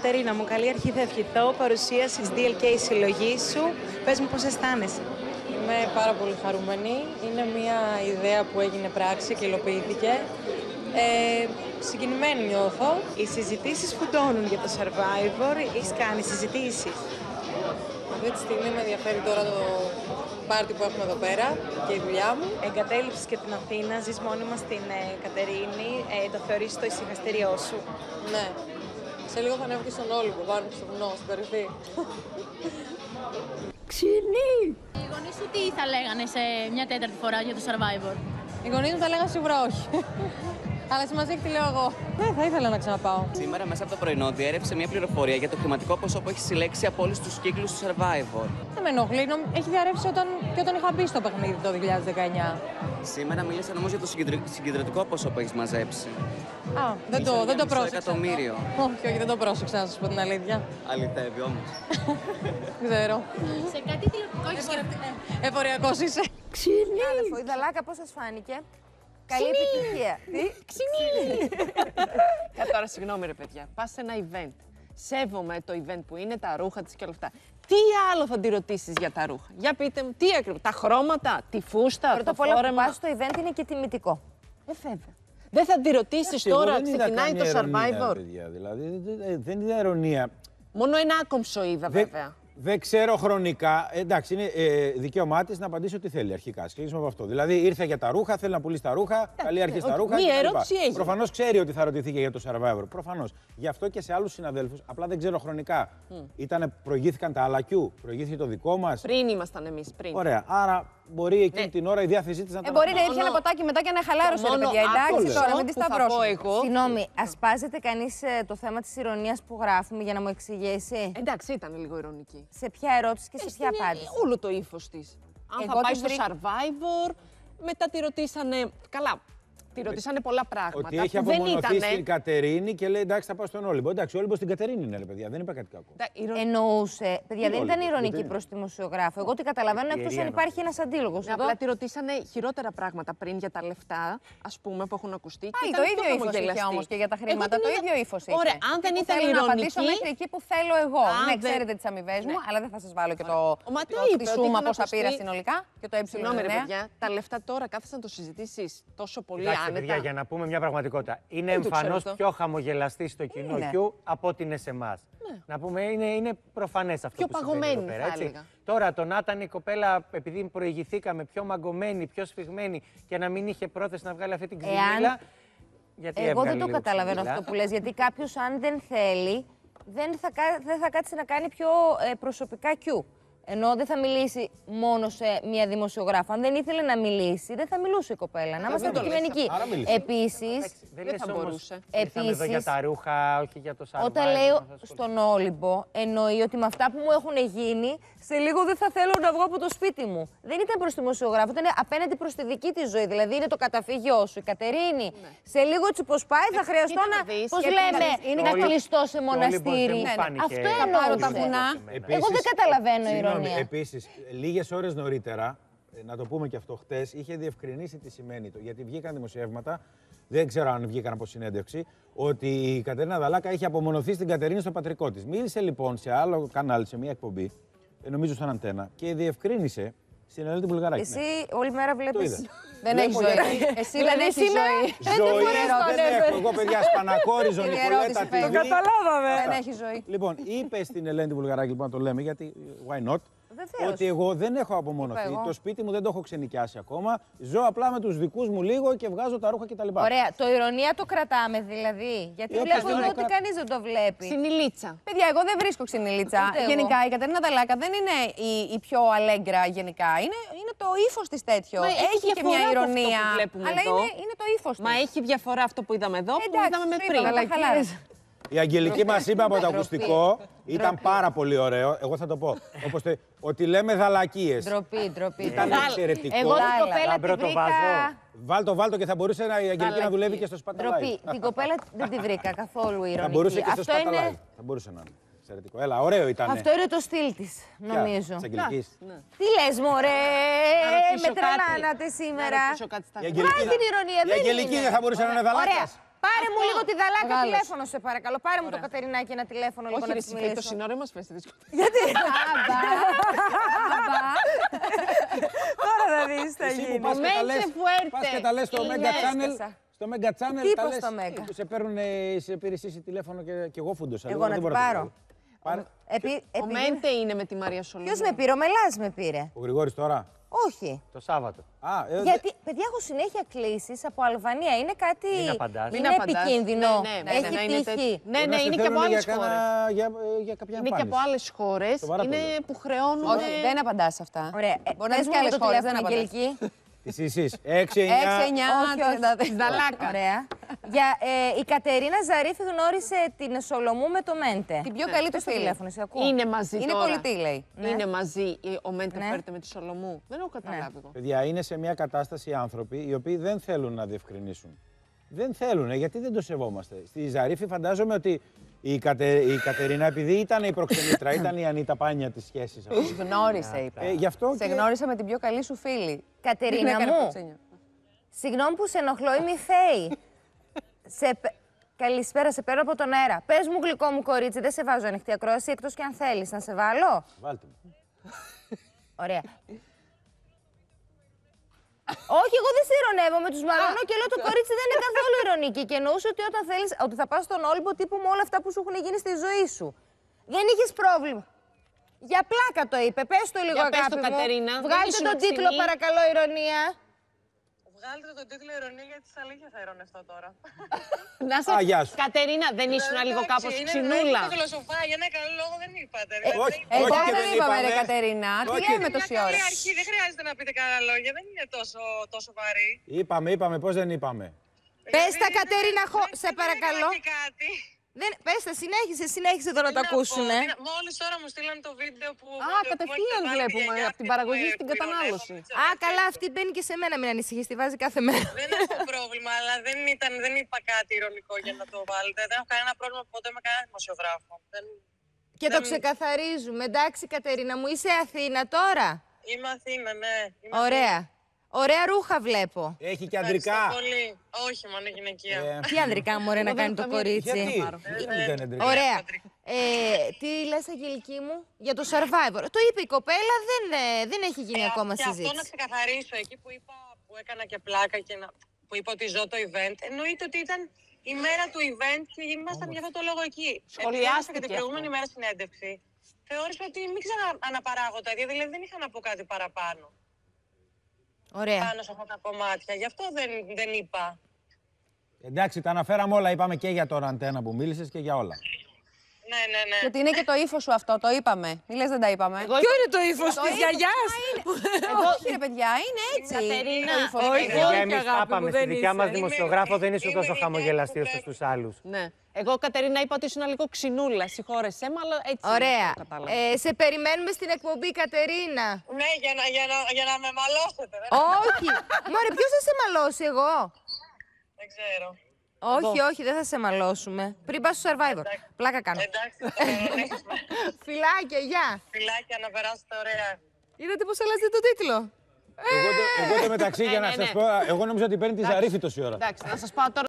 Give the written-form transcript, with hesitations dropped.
Κατερίνα μου, καλή αρχή θα ευχηθώ. Παρουσίαση της DLK συλλογή σου. Πες μου πώς αισθάνεσαι. Είμαι πάρα πολύ χαρούμενη. Είναι μια ιδέα που έγινε πράξη και υλοποιήθηκε. Συγκινημένη νιώθω. Οι συζητήσεις φουντώνουν για το Survivor. Έχεις κάνει συζητήσεις? Αυτή τη στιγμή με ενδιαφέρει τώρα το πάρτι που έχουμε εδώ πέρα και η δουλειά μου. Εγκατέλειψες και την Αθήνα, ζεις μόνιμα στην Κατερίνη. Το θεωρείς το ησυχαστήριό σου? Ναι. Σε λίγο θα ανέβω και στον Όλυμπο, πάνω στο βουνό, στην κορυφή. Ξυνή! Οι γονείς σου τι θα λέγανε σε μια τέταρτη φορά για το Survivor? Οι γονείς μου θα λέγανε σίγουρα όχι. Αλλά σημασία έχει τι λέω εγώ. Δεν θα ήθελα να ξαναπάω. Σήμερα, μέσα από το πρωινό, διέρευσε μια πληροφορία για το χρηματικό ποσό που έχει συλλέξει από όλους τους κύκλους του Survivor. Δεν με ενοχλεί. Έχει διαρρεύσει όταν είχα μπει στο παιχνίδι το 2019. Σήμερα μίλησαν όμως για το συγκεντρωτικό ποσό που έχεις μαζέψει. Α, δεν το πρόσεξα. Εκατομμύριο. Όχι, δεν το πρόσεξα, να σας πω την αλήθεια. Αληθεύει όμως. Δεν ξέρω. Σε κάτι τηλεοπτικό έχεις σκεφτεί? Εφοριακός είσαι. Ξυνή! Η Δαλάκα πώς σας φάνηκε? Καλή επιτυχία. Ξυνή! Τώρα, συγγνώμη ρε παιδιά, πας σε ένα event. Σέβομαι το event που είναι, τα ρούχα της και όλα αυτά. Τι άλλο θα τη ρωτήσεις για τα ρούχα? Για πείτε μου, τι ακριβώς, τα χρώματα, τη φούστα, Πρώτα απ' όλα που πας στο event είναι και τιμητικό. Βέβαια. Δεν θα τη ρωτήσεις τώρα, ξεκινάει το Survivor. Δηλαδή, δεν είδα ειρωνία. Μόνο ένα άκομψο είδα, βέβαια. Δεν ξέρω χρονικά. Εντάξει, είναι δικαίωμά τη να απαντήσει ό,τι θέλει αρχικά. Ξεκινήσουμε από αυτό. Δηλαδή, ήρθε για τα ρούχα, θέλει να πουλήσει τα ρούχα, καλή αρχή στα ρούχα. Μία ερώτηση έγινε. Προφανώς ξέρει ότι θα ρωτηθεί και για το Survivor. Προφανώς. Γι' αυτό και σε άλλους συναδέλφους, απλά δεν ξέρω χρονικά. Προηγήθηκαν τα άλλακιού, προηγήθηκε το δικό μας. Πριν ήμασταν εμείς, πριν. Ωραία. Άρα μπορεί εκείνη την ώρα η διάθεσή της να τα Μπορεί να ήρθε ένα ποτάκι μετά και να χαλάρωσε, ρε παιδιά. Εντάξει, τώρα μην τη σταυρώσουμε. Συγγνώμη, ασπάζεται κανείς το θέμα της ηρωνίας που γράφουμε για να μου εξηγήσει? Εντάξει, ήταν λίγο ειρωνική. Σε ποια ερώτηση και σε ποια απάντηση? Όλο το ύφος της. Αν Εγώ θα πάει τη στο Survivor, μετά τη ρωτήσανε. Καλά. Τη ρωτήσανε πολλά πράγματα. Ότι έχει απομονωθεί στην Κατερίνη και λέει εντάξει, θα πάω στον Όλυμπο. Εντάξει, ο Όλυμπος στην Κατερίνη είναι, ρε παιδιά, δεν είπε κάτι κακό. Εννοούσε. Παιδιά, δεν ήταν ηρωνική προς τη δημοσιογράφο. Εγώ τι καταλαβαίνω, εκτός αν υπάρχει ένας αντίλογος. Απλά τη ρωτήσανε χειρότερα πράγματα πριν για τα λεφτά, ας πούμε, που έχουν ακουστεί. Το ίδιο ύφος είχε όμως και για τα χρήματα. Το ίδιο ύφος είχε. Ωραία, αν δεν ήταν ηρωνική. Θέλω να απαντήσω μέχρι εκεί που θέλω εγώ. Ναι, ξέρετε τις αμοιβές μου, αλλά δεν θα σας βάλω και τη σούμα πόσα πήρα συνολικά και το Συγγνώμη, ρε παιδιά, τα λεφτά τώρα κάθεσαι να το συζητήσεις τόσο πολύ άνετα. Για να πούμε μια πραγματικότητα. Είναι εμφανώς πιο χαμογελαστή στο κοινό Q από ότι είναι σε εμάς. Να πούμε, είναι προφανές αυτό που συμβαίνει εδώ πέρα, έτσι. Τώρα, τον Νάταν η κοπέλα, επειδή προηγηθήκαμε πιο μαγκωμένη, πιο σφιγμένη και να μην είχε πρόθεση να βγάλει αυτή την ξυνήλα. Εγώ δεν το καταλαβαίνω αυτό που λες, γιατί κάποιος αν δεν θέλει, δεν θα κάτσει να κάνει πιο προσωπικά Q. Ενώ δεν θα μιλήσει μόνο σε μία δημοσιογράφο. Αν δεν ήθελε να μιλήσει, δεν θα μιλούσε η κοπέλα. Να είμαστε αντικειμενικοί. Επίσης. Δεν θα μπορούσε. Επίσης, εδώ για τα ρούχα, όχι για το Survivor. Όταν λέω στον Όλυμπο, εννοεί ότι με αυτά που μου έχουν γίνει, σε λίγο δεν θα θέλω να βγω από το σπίτι μου. Δεν ήταν προς τη δημοσιογράφο, ήταν απέναντι προς τη δική της ζωή. Δηλαδή είναι το καταφύγιό σου, η Κατερίνη. Σε λίγο έτσι πως πάει, θα χρειαστώ να. Πώς λέμε, να κλειστώ σε μοναστήρι. Αυτό εννοούσα. Εγώ δεν καταλαβαίνω ηρωνία. Επίσης, λίγες ώρες νωρίτερα, να το πούμε και αυτό χτες, είχε διευκρινίσει τι σημαίνει το. Γιατί βγήκαν δημοσιεύματα, δεν ξέρω αν βγήκαν από συνέντευξη, ότι η Κατερίνα Δαλάκα έχει απομονωθεί στην Κατερίνη στο πατρικό της. Μίλησε λοιπόν σε άλλο κανάλι, σε μια εκπομπή, νομίζω στον Αντένα, και διευκρίνησε στην Ελένη Βουλγαράκη. Εσύ όλη μέρα βλέπεις. Δεν έχει ζωή. Εσύ δεν έχεις ζωή. Ζωή δεν έχω. Εγώ, παιδιά, Σπανακόριζο, Νικολέτα, TV. Το καταλάβαμε. Δεν έχει ζωή. Λοιπόν, είπε στην Ελένη Βουλγαράκη, λοιπόν, να το λέμε, γιατί why not, ότι εγώ δεν έχω απομονωθεί. Το σπίτι μου δεν το έχω ξενοικιάσει ακόμα. Ζω απλά με τους δικούς μου λίγο και βγάζω τα ρούχα κτλ. Ωραία. Το ηρωνία το κρατάμε δηλαδή. Γιατί βλέπω εδώ ότι κανείς δεν το βλέπει. Ξυνηλίτσα. Παιδιά, εγώ δεν βρίσκω ξυνηλίτσα. Γενικά η Κατερίνα Δαλάκα δεν είναι η πιο αλέγκρα γενικά. Είναι το ύφος της τέτοιο. Έχει και μια ηρωνία. Αλλά είναι το ύφος της. Μα έχει διαφορά αυτό που είδαμε εδώ που είδαμε πριν. Η Αγγελική μας είπε από το ακουστικό, ήταν πάρα πολύ ωραίο. Εγώ θα το πω. Ότι λέμε δαλακίες. Ντροπή. Ήταν εξαιρετικό. Εγώ την κοπέλα την βρήκα. Βάλτο και θα μπορούσε η Αγγελική να δουλεύει και στο Σπαταλάι. Την κοπέλα δεν τη βρήκα καθόλου ηρωνική. Θα μπορούσε και στο Σπαταλάι. Θα μπορούσε να είναι. Εξαιρετικό. Έλα, ωραίο ήταν. Αυτό είναι το στυλ της, νομίζω. Της Αγγελικής. Τι λες, μωρέ, με τρελάνατε σήμερα. Η Αγγελική δεν θα μπορούσε να είναι δαλάκας. Πάρε μου λίγο τη Δαλάκα τηλέφωνο, σε παρακαλώ. Πάρε μου το Κατερινάκι ένα τηλέφωνο λίγο να της μιλήσω. Το σύνορο μας φέρει στη δυσκολία. Γιατί? Τώρα θα δεις τι θα γίνει. Πας και τα λες στο Mega Channel. Στο Mega Channel τι τα λες. στο Mega? Σε παίρνουν σε υπηρεσίες τηλέφωνο και εγώ φούντωσα. Εγώ να την πάρω. Ο Μέντε είναι με τη Μαρία Σολομού. Ποιος με πήρε? Ο Μελάς με πήρε. Ο Γρηγόρης τώρα. Όχι. Το Σάββατο. Γιατί, παιδιά, έχω συνέχεια κλήσεις από Αλβανία. Είναι κάτι. Μην απαντάς. Είναι επικίνδυνο. Έχει τύχει. Ναι, είναι και από άλλες χώρες. Είναι και από άλλες χώρες. Είναι που χρεώνουν. Όχι, δεν απαντάς σε αυτά. Ωραία. Μπορεί να δεις και άλλες χώρες, δεν απαντάς. Εσείς. 6-9. 6-9. Δαλάκα. Ωραία. Η Κατερίνα Ζαρίφη γνώρισε την Σολομού με το Μέντε. Την πιο καλή του φίλη. Είναι μαζί τώρα. Είναι κολλητή, λέει. Είναι μαζί ο Μέντε φέρεται με τη Σολομού. Δεν έχω καταλάβει εγώ. Παιδιά, είναι σε μια κατάσταση οι άνθρωποι οι οποίοι δεν θέλουν να διευκρινίσουν. Δεν θέλουν, γιατί δεν το σεβόμαστε. Στη Ζαρίφη φαντάζομαι ότι η Κατερίνα, επειδή ήταν η προξενήτρα, ήταν η Ανίτα Πάνια της σχέσης. Γνώρισε, είπε. Σε γνώρισα με την πιο καλή σου φίλη. Κατερίνα μου, συγγνώμη που σε ενοχλώ, είμαι η Θέη. Καλησπέρα, σε παίρνω από τον αέρα. Πες μου, γλυκό μου κορίτσι, δεν σε βάζω ανοιχτή ακρόαση, εκτός και αν θέλεις. Να σε βάλω? Βάλτε μου. Ωραία. Όχι, εγώ δεν σε ειρωνεύομαι, τους μαλώνω και λέω το κορίτσι δεν είναι καθόλου ειρωνική. Και εννοούσε ότι όταν θέλεις, ότι θα πας στον Όλυμπο τύπου με όλα αυτά που σου έχουν γίνει στη ζωή σου. Δεν είχες πρόβλημα. Για πλάκα το είπε. Πες το λίγο, αγάπη μου. Κατερίνα. Βγάλτε τον τίτλο, παρακαλώ, ηρωνία. Βγάλτε τον τίτλο ηρωνία, γιατί στα αλήθεια θα ειρωνευτώ τώρα. Να σε... Κατερίνα, δεν ήσουν λίγο κάπως ξινούλα? Είναι φιλοσοφά, για ένα καλό λόγο δεν είπατε. Εγώ δεν είπαμε, ρε Κατερίνα. Τι λέμε τόση ώρα? Καλή αρχή, δεν χρειάζεται να πείτε καλά λόγια, δεν είναι τόσο βαρύ. Είπαμε, πώς δεν είπαμε. Πες τα, Κατερίνα, σε παρακαλώ. Πες τα, συνέχισε εδώ να το ακούσουνε. Μόλις τώρα μου στείλαν το βίντεο που... κατευθείαν βλέπουμε από την παραγωγή στην κατανάλωση. Καλά, αυτή μπαίνει και σε μένα, μην ανησυχείς, τη βάζει κάθε μέρα. Δεν έχω πρόβλημα, αλλά δεν είπα κάτι ειρωνικό για να το βάλετε. Δεν έχω κανένα πρόβλημα ποτέ με κανένα δημοσιογράφο. Και το ξεκαθαρίζουμε. Εντάξει, Κατερίνα μου, είσαι Αθήνα τώρα? Είμαι Αθήνα, ναι. Ωραία. Ωραία ρούχα βλέπω. Έχει και ανδρικά. Πολύ. Όχι, μόνο γυναικεία. Τι ανδρικά μωρέ να κάνει το κορίτσι? Γιατί? Ωραία. Τι λες, Αγγελική μου, για το Survivor? Το είπε η κοπέλα, δεν έχει γίνει ακόμα συζήτηση. Και αυτό να ξεκαθαρίσω, εκεί που έκανα και πλάκα και που είπα ότι ζω το event, εννοείται ότι ήταν η μέρα του event και ήμασταν για αυτό το λόγο εκεί. Σχολιάστηκε και την προηγούμενη μέρα συνέντευξη. Θεώρησα ότι μην ξανααναπαράγω τα ίδια, δηλαδή δεν είχα να πω κάτι παραπάνω. Ωραία. Πάνω σε αυτά τα κομμάτια. Γι' αυτό δεν είπα. Εντάξει, τα αναφέραμε όλα. Είπαμε και για τον Αντένα που μίλησες και για όλα. Ναι. Γιατί είναι και το ύφος σου αυτό, το είπαμε. Μη λες δεν τα είπαμε. Ποιο είναι το ύφος της γιαγιάς? Όχι ρε παιδιά, είναι έτσι. Κατερίνα, Εμείς τα είπαμε, στη δικιά μας δημοσιογράφο δεν είσαι τόσο χαμογελαστή όσο στους άλλους. Ναι. Εγώ, Κατερίνα, είπα ότι ήσουν λίγο ξινούλα. Συγχώρεσέ με, αλλά έτσι. Ωραία. Σε περιμένουμε στην εκπομπή, Κατερίνα. Ναι, για να με μαλώσετε. Όχι. Μωρέ, ποιος θα σε μαλώσει, εγώ? Δεν ξέρω. Όχι, δεν θα σε μαλώσουμε. Πριν πας στο Survivor. Πλάκα κάνω. Εντάξει. Φιλάκια, γεια. Φιλάκια, να περάσετε ωραία. Είδατε πώς αλλάζετε το τίτλο? Εγώ το μεταξύ, για να σας πω, εγώ νόμιζα ότι παίρνει τη Ζαρίφη τόση ώρα. Εντάξει, να σας πάω τώρα.